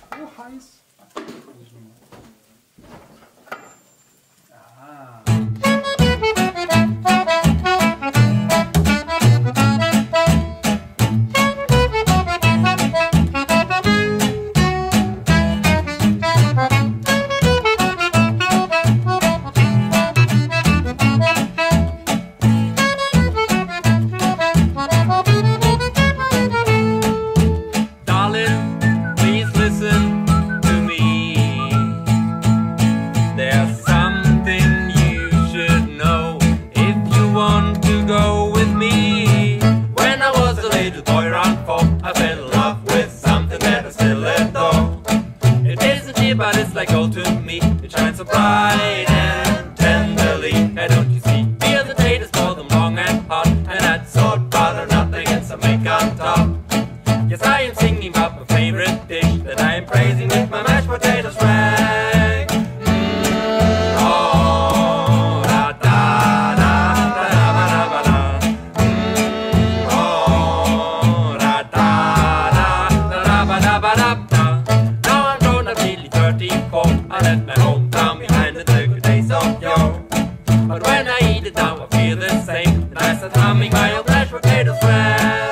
Oh, heiß. Ah. But it's like gold to me. It shines so bright and tenderly. Hey, don't you see? Feel the taters, pour them long and hot, and that salt butter, nothing and some make on top. Yes, I am singing about my favorite dish that I am praising with my mashed potatoes rag. Oh, da da da da da da da da. Oh, da da da da da da da da. I left my hometown behind the good days of yore. But when I eat it now I feel the same, and I start humming my old mashed potatoes rag.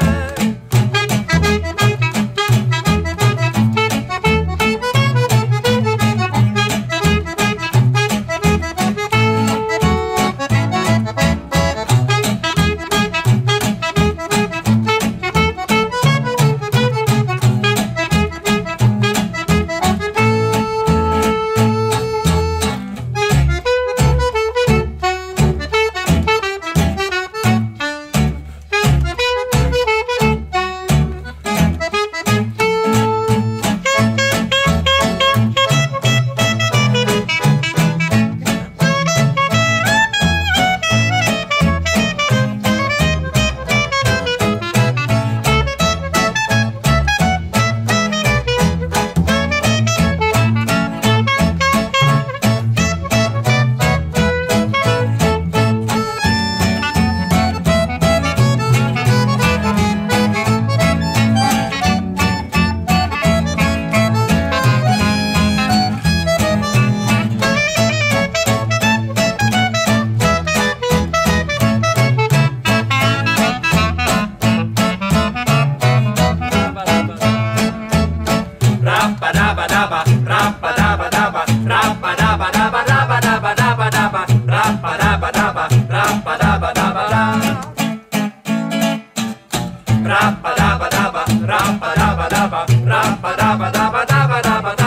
Rap-a-dabba-dabba, rap-a-dabba-dabba, rap-a-dabba-dabba, rap-a-dabba-dabba, rap-a-dabba-dabba.